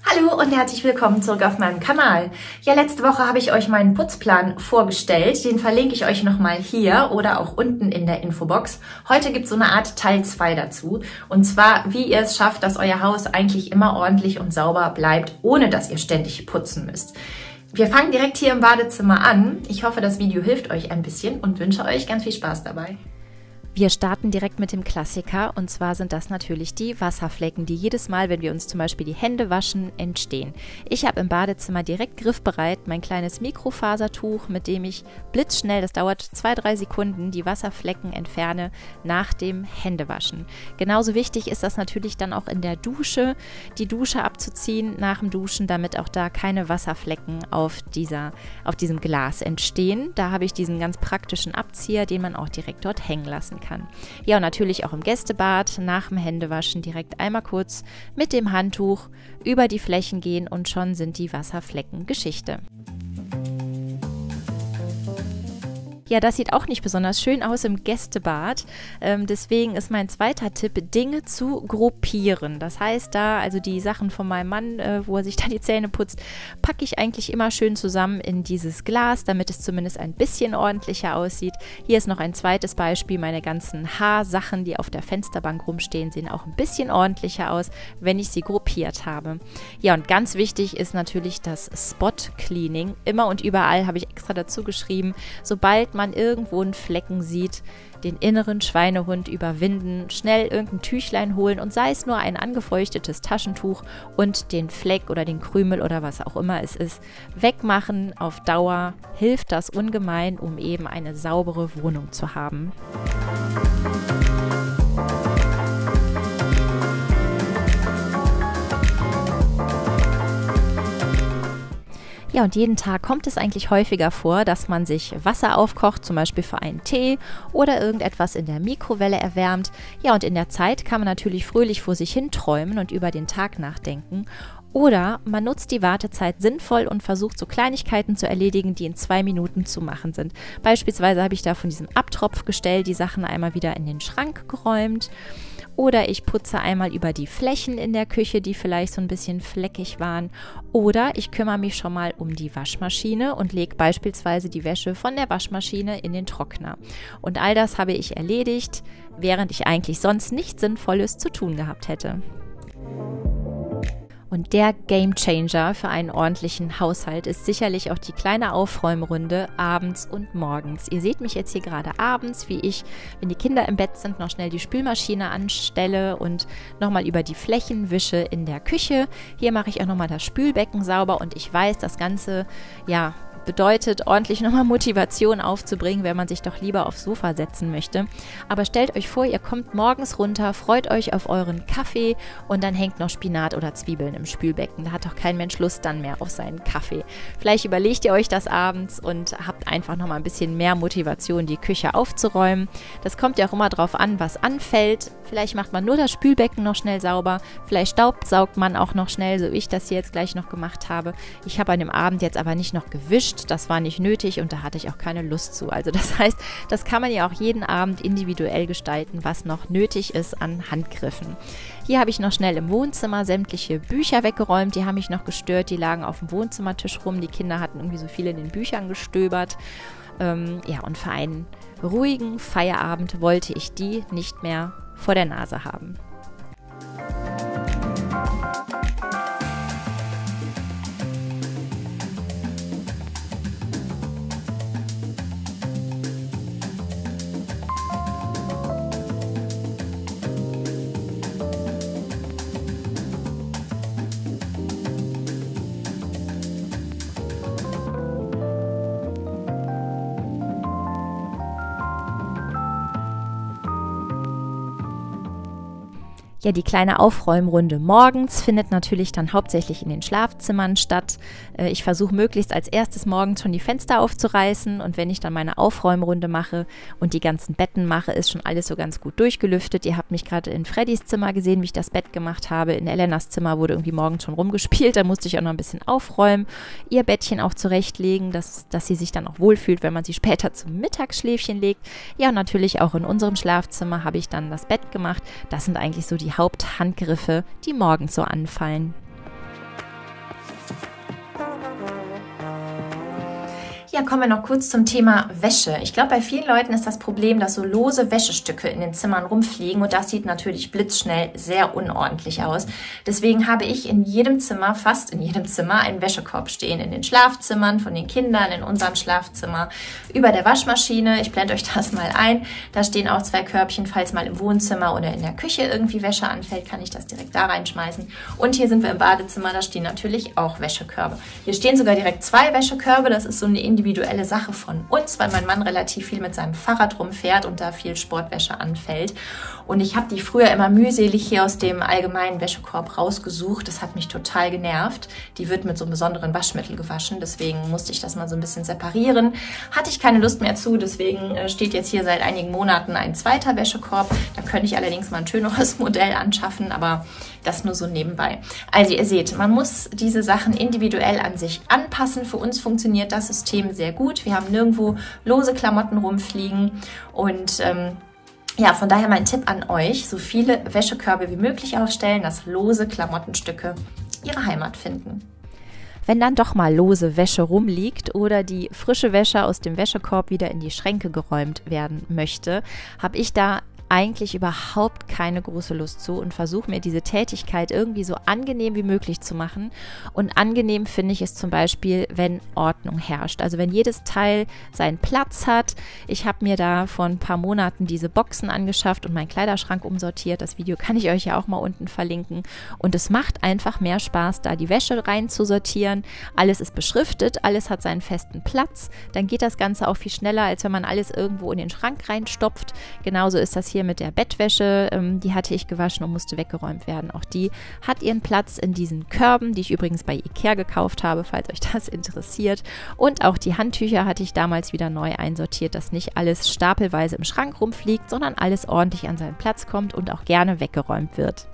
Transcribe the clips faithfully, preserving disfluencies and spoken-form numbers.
Hallo und herzlich willkommen zurück auf meinem Kanal. Ja, letzte Woche habe ich euch meinen Putzplan vorgestellt. Den verlinke ich euch nochmal hier oder auch unten in der Infobox. Heute gibt es so eine Art Teil zwei dazu. Und zwar, wie ihr es schafft, dass euer Haus eigentlich immer ordentlich und sauber bleibt, ohne dass ihr ständig putzen müsst. Wir fangen direkt hier im Badezimmer an. Ich hoffe, das Video hilft euch ein bisschen und wünsche euch ganz viel Spaß dabei. Wir starten direkt mit dem Klassiker, und zwar sind das natürlich die Wasserflecken, die jedes Mal, wenn wir uns zum Beispiel die Hände waschen, entstehen. Ich habe im Badezimmer direkt griffbereit mein kleines Mikrofasertuch, mit dem ich blitzschnell, das dauert zwei, drei Sekunden, die Wasserflecken entferne nach dem Händewaschen. Genauso wichtig ist das natürlich dann auch in der Dusche, die Dusche abzuziehen nach dem Duschen, damit auch da keine Wasserflecken auf, dieser, auf diesem Glas entstehen. Da habe ich diesen ganz praktischen Abzieher, den man auch direkt dort hängen lassen kann. kann. Ja, und natürlich auch im Gästebad nach dem Händewaschen direkt einmal kurz mit dem Handtuch über die Flächen gehen und schon sind die Wasserflecken Geschichte. Ja, das sieht auch nicht besonders schön aus im Gästebad. Ähm, deswegen ist mein zweiter Tipp, Dinge zu gruppieren. Das heißt, da, also die Sachen von meinem Mann, äh, wo er sich da die Zähne putzt, packe ich eigentlich immer schön zusammen in dieses Glas, damit es zumindest ein bisschen ordentlicher aussieht. Hier ist noch ein zweites Beispiel. Meine ganzen Haarsachen, die auf der Fensterbank rumstehen, sehen auch ein bisschen ordentlicher aus, wenn ich sie gruppiert habe. Ja, und ganz wichtig ist natürlich das Spot-Cleaning. Immer und überall habe ich extra dazu geschrieben, sobald man irgendwo einen Flecken sieht, den inneren Schweinehund überwinden, schnell irgendein Tüchlein holen und sei es nur ein angefeuchtetes Taschentuch und den Fleck oder den Krümel oder was auch immer es ist, wegmachen. Auf Dauer hilft das ungemein, um eben eine saubere Wohnung zu haben. Ja, und jeden Tag kommt es eigentlich häufiger vor, dass man sich Wasser aufkocht, zum Beispiel für einen Tee oder irgendetwas in der Mikrowelle erwärmt. Ja, und in der Zeit kann man natürlich fröhlich vor sich hin träumen und über den Tag nachdenken. Oder man nutzt die Wartezeit sinnvoll und versucht, so Kleinigkeiten zu erledigen, die in zwei Minuten zu machen sind. Beispielsweise habe ich da von diesem Abtropfgestell die Sachen einmal wieder in den Schrank geräumt. Oder ich putze einmal über die Flächen in der Küche, die vielleicht so ein bisschen fleckig waren. Oder ich kümmere mich schon mal um die Waschmaschine und lege beispielsweise die Wäsche von der Waschmaschine in den Trockner. Und all das habe ich erledigt, während ich eigentlich sonst nichts Sinnvolles zu tun gehabt hätte. Und der Gamechanger für einen ordentlichen Haushalt ist sicherlich auch die kleine Aufräumrunde abends und morgens. Ihr seht mich jetzt hier gerade abends, wie ich, wenn die Kinder im Bett sind, noch schnell die Spülmaschine anstelle und nochmal über die Flächen wische in der Küche. Hier mache ich auch nochmal das Spülbecken sauber und ich weiß, das Ganze, ja, bedeutet, ordentlich nochmal Motivation aufzubringen, wenn man sich doch lieber aufs Sofa setzen möchte. Aber stellt euch vor, ihr kommt morgens runter, freut euch auf euren Kaffee und dann hängt noch Spinat oder Zwiebeln im Spülbecken. Da hat doch kein Mensch Lust dann mehr auf seinen Kaffee. Vielleicht überlegt ihr euch das abends und habt einfach nochmal ein bisschen mehr Motivation, die Küche aufzuräumen. Das kommt ja auch immer drauf an, was anfällt. Vielleicht macht man nur das Spülbecken noch schnell sauber. Vielleicht staubsaugt man auch noch schnell, so wie ich das hier jetzt gleich noch gemacht habe. Ich habe an dem Abend jetzt aber nicht noch gewischt. Das war nicht nötig und da hatte ich auch keine Lust zu. Also das heißt, das kann man ja auch jeden Abend individuell gestalten, was noch nötig ist an Handgriffen. Hier habe ich noch schnell im Wohnzimmer sämtliche Bücher weggeräumt. Die haben mich noch gestört. Die lagen auf dem Wohnzimmertisch rum. Die Kinder hatten irgendwie so viel in den Büchern gestöbert. Ähm, ja, und für einen ruhigen Feierabend wollte ich die nicht mehr vor der Nase haben. Ja, die kleine Aufräumrunde morgens findet natürlich dann hauptsächlich in den Schlafzimmern statt. Ich versuche möglichst als erstes morgens schon die Fenster aufzureißen und wenn ich dann meine Aufräumrunde mache und die ganzen Betten mache, ist schon alles so ganz gut durchgelüftet. Ihr habt mich gerade in Freddys Zimmer gesehen, wie ich das Bett gemacht habe. In Elenas Zimmer wurde irgendwie morgens schon rumgespielt, da musste ich auch noch ein bisschen aufräumen, ihr Bettchen auch zurechtlegen, dass, dass sie sich dann auch wohlfühlt, wenn man sie später zum Mittagsschläfchen legt. Ja, und natürlich auch in unserem Schlafzimmer habe ich dann das Bett gemacht. Das sind eigentlich so die Haupthandgriffe, die morgens so anfallen. Ja, kommen wir noch kurz zum Thema Wäsche. Ich glaube, bei vielen Leuten ist das Problem, dass so lose Wäschestücke in den Zimmern rumfliegen und das sieht natürlich blitzschnell sehr unordentlich aus. Deswegen habe ich in jedem Zimmer, fast in jedem Zimmer, einen Wäschekorb stehen. In den Schlafzimmern von den Kindern, in unserem Schlafzimmer, über der Waschmaschine. Ich blende euch das mal ein. Da stehen auch zwei Körbchen, falls mal im Wohnzimmer oder in der Küche irgendwie Wäsche anfällt, kann ich das direkt da reinschmeißen. Und hier sind wir im Badezimmer, da stehen natürlich auch Wäschekörbe. Hier stehen sogar direkt zwei Wäschekörbe, das ist so eine individuelle individuelle Sache von uns, weil mein Mann relativ viel mit seinem Fahrrad rumfährt und da viel Sportwäsche anfällt. Und ich habe die früher immer mühselig hier aus dem allgemeinen Wäschekorb rausgesucht. Das hat mich total genervt. Die wird mit so einem besonderen Waschmittel gewaschen, deswegen musste ich das mal so ein bisschen separieren. Hatte ich keine Lust mehr zu, deswegen steht jetzt hier seit einigen Monaten ein zweiter Wäschekorb. Da könnte ich allerdings mal ein schöneres Modell anschaffen, aber das nur so nebenbei. Also ihr seht, man muss diese Sachen individuell an sich anpassen. Für uns funktioniert das System sehr gut. Wir haben nirgendwo lose Klamotten rumfliegen und ähm, ja, von daher mein Tipp an euch, so viele Wäschekörbe wie möglich aufstellen, dass lose Klamottenstücke ihre Heimat finden. Wenn dann doch mal lose Wäsche rumliegt oder die frische Wäsche aus dem Wäschekorb wieder in die Schränke geräumt werden möchte, habe ich da eigentlich überhaupt keine große Lust zu und versuche mir diese Tätigkeit irgendwie so angenehm wie möglich zu machen. Und angenehm finde ich es zum Beispiel, wenn Ordnung herrscht. Also wenn jedes Teil seinen Platz hat. Ich habe mir da vor ein paar Monaten diese Boxen angeschafft und meinen Kleiderschrank umsortiert. Das Video kann ich euch ja auch mal unten verlinken. Und es macht einfach mehr Spaß, da die Wäsche rein zu sortieren. Alles ist beschriftet, alles hat seinen festen Platz. Dann geht das Ganze auch viel schneller, als wenn man alles irgendwo in den Schrank reinstopft. Genauso ist das hier mit der Bettwäsche, ähm, die hatte ich gewaschen und musste weggeräumt werden. Auch die hat ihren Platz in diesen Körben, die ich übrigens bei Ikea gekauft habe, falls euch das interessiert. Und auch die Handtücher hatte ich damals wieder neu einsortiert, dass nicht alles stapelweise im Schrank rumfliegt, sondern alles ordentlich an seinen Platz kommt und auch gerne weggeräumt wird.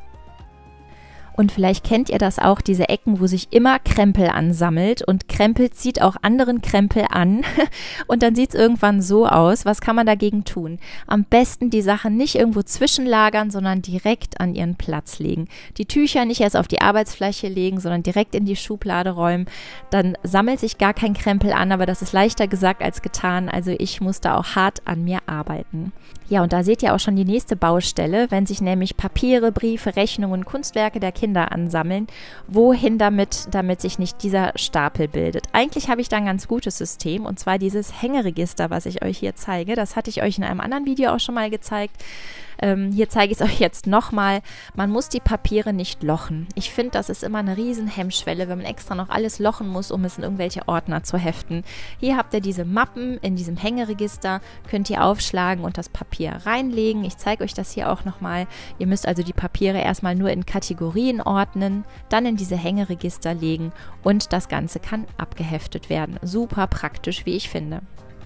Und vielleicht kennt ihr das auch, diese Ecken, wo sich immer Krempel ansammelt und Krempel zieht auch anderen Krempel an und dann sieht es irgendwann so aus. Was kann man dagegen tun? Am besten die Sachen nicht irgendwo zwischenlagern, sondern direkt an ihren Platz legen. Die Tücher nicht erst auf die Arbeitsfläche legen, sondern direkt in die Schublade räumen. Dann sammelt sich gar kein Krempel an, aber das ist leichter gesagt als getan. Also ich muss da auch hart an mir arbeiten. Ja, und da seht ihr auch schon die nächste Baustelle, wenn sich nämlich Papiere, Briefe, Rechnungen, Kunstwerke der Kinder ansammeln. Wohin damit, damit sich nicht dieser Stapel bildet? Eigentlich habe ich da ein ganz gutes System und zwar dieses Hängeregister, was ich euch hier zeige. Das hatte ich euch in einem anderen Video auch schon mal gezeigt. Ähm, hier zeige ich es euch jetzt nochmal. Man muss die Papiere nicht lochen. Ich finde, das ist immer eine riesen Hemmschwelle, wenn man extra noch alles lochen muss, um es in irgendwelche Ordner zu heften. Hier habt ihr diese Mappen in diesem Hängeregister, könnt ihr aufschlagen und das Papier reinlegen. Ich zeige euch das hier auch nochmal. Ihr müsst also die Papiere erstmal nur in Kategorien ordnen, dann in diese Hängeregister legen und das Ganze kann abgeheftet werden. Super praktisch, wie ich finde.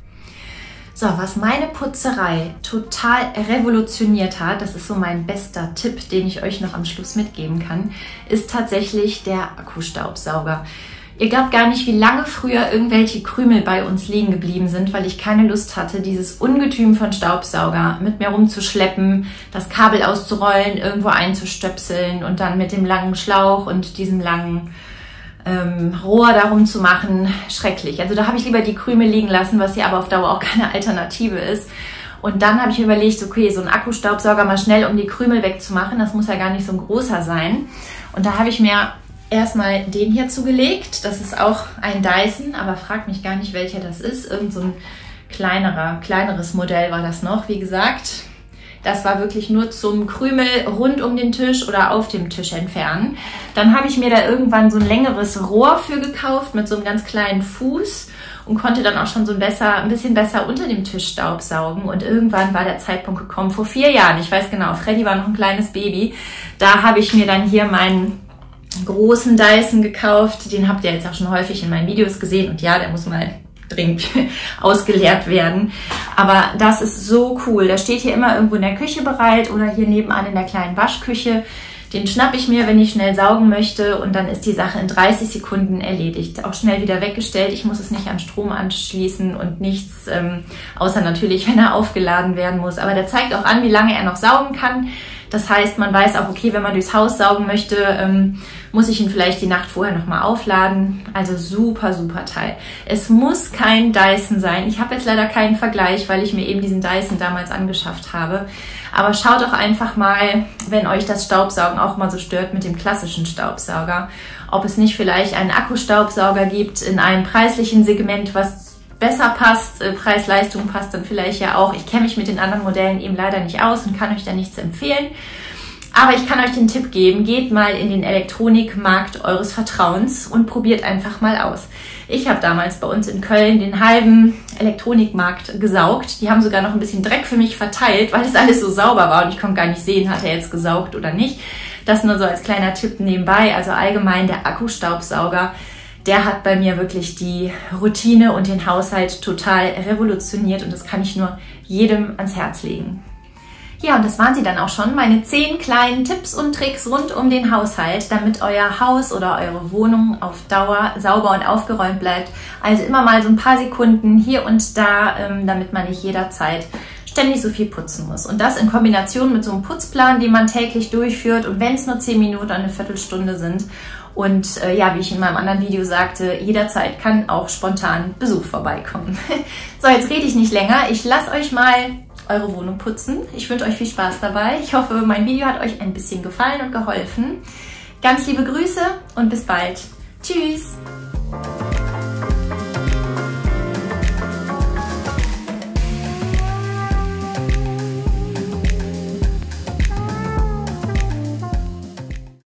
So, was meine Putzerei total revolutioniert hat, das ist so mein bester Tipp, den ich euch noch am Schluss mitgeben kann, ist tatsächlich der Akkustaubsauger. Ihr glaubt gar nicht, wie lange früher irgendwelche Krümel bei uns liegen geblieben sind, weil ich keine Lust hatte, dieses Ungetüm von Staubsauger mit mir rumzuschleppen, das Kabel auszurollen, irgendwo einzustöpseln und dann mit dem langen Schlauch und diesem langen Ähm, Rohr darum zu machen, schrecklich. Also da habe ich lieber die Krümel liegen lassen, was ja aber auf Dauer auch keine Alternative ist. Und dann habe ich mir überlegt, okay, so ein Akkustaubsauger mal schnell, um die Krümel wegzumachen, das muss ja gar nicht so ein großer sein. Und da habe ich mir erstmal den hier zugelegt. Das ist auch ein Dyson, aber fragt mich gar nicht, welcher das ist. Irgend so ein kleinerer, kleineres Modell war das noch, wie gesagt. Das war wirklich nur zum Krümel rund um den Tisch oder auf dem Tisch entfernen. Dann habe ich mir da irgendwann so ein längeres Rohr für gekauft mit so einem ganz kleinen Fuß und konnte dann auch schon so ein, besser, ein bisschen besser unter dem Tisch staubsaugen. Und irgendwann war der Zeitpunkt gekommen, vor vier Jahren, ich weiß genau, Freddy war noch ein kleines Baby, da habe ich mir dann hier meinen großen Dyson gekauft. Den habt ihr jetzt auch schon häufig in meinen Videos gesehen und ja, der muss mal dringend ausgeleert werden. Aber das ist so cool. Der steht hier immer irgendwo in der Küche bereit oder hier nebenan in der kleinen Waschküche. Den schnappe ich mir, wenn ich schnell saugen möchte und dann ist die Sache in dreißig Sekunden erledigt. Auch schnell wieder weggestellt. Ich muss es nicht an Strom anschließen und nichts, ähm, außer natürlich, wenn er aufgeladen werden muss. Aber der zeigt auch an, wie lange er noch saugen kann. Das heißt, man weiß auch, okay, wenn man durchs Haus saugen möchte, ähm, muss ich ihn vielleicht die Nacht vorher nochmal aufladen. Also super, super Teil. Es muss kein Dyson sein. Ich habe jetzt leider keinen Vergleich, weil ich mir eben diesen Dyson damals angeschafft habe. Aber schaut doch einfach mal, wenn euch das Staubsaugen auch mal so stört mit dem klassischen Staubsauger, ob es nicht vielleicht einen Akkustaubsauger gibt in einem preislichen Segment, was besser passt. Preis-Leistung passt dann vielleicht ja auch. Ich kenne mich mit den anderen Modellen eben leider nicht aus und kann euch da nichts empfehlen. Aber ich kann euch den Tipp geben, geht mal in den Elektronikmarkt eures Vertrauens und probiert einfach mal aus. Ich habe damals bei uns in Köln den halben Elektronikmarkt gesaugt. Die haben sogar noch ein bisschen Dreck für mich verteilt, weil es alles so sauber war und ich konnte gar nicht sehen, hat er jetzt gesaugt oder nicht. Das nur so als kleiner Tipp nebenbei. Also allgemein der Akkustaubsauger, der hat bei mir wirklich die Routine und den Haushalt total revolutioniert und das kann ich nur jedem ans Herz legen. Ja, und das waren sie dann auch schon, meine zehn kleinen Tipps und Tricks rund um den Haushalt, damit euer Haus oder eure Wohnung auf Dauer sauber und aufgeräumt bleibt. Also immer mal so ein paar Sekunden hier und da, damit man nicht jederzeit ständig so viel putzen muss. Und das in Kombination mit so einem Putzplan, den man täglich durchführt und wenn es nur zehn Minuten oder eine Viertelstunde sind. Und äh, ja, wie ich in meinem anderen Video sagte, jederzeit kann auch spontan Besuch vorbeikommen. So, jetzt rede ich nicht länger. Ich lasse euch mal eure Wohnung putzen. Ich wünsche euch viel Spaß dabei. Ich hoffe, mein Video hat euch ein bisschen gefallen und geholfen. Ganz liebe Grüße und bis bald. Tschüss!